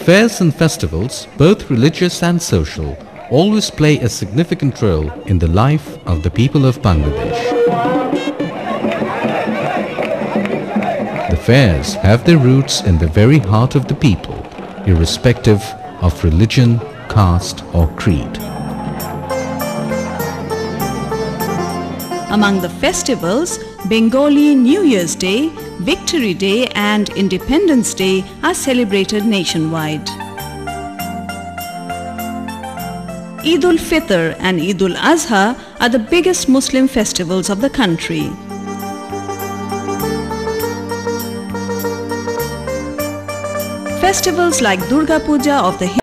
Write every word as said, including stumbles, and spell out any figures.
Fairs and festivals, both religious and social, always play a significant role in the life of the people of Bangladesh. The fairs have their roots in the very heart of the people, irrespective of religion, caste or creed. Among the festivals, Bengali New Year's Day, Victory Day and Independence Day are celebrated nationwide. Eid ul-Fitr and Eid ul-Azha are the biggest Muslim festivals of the country. Festivals like Durga Puja of the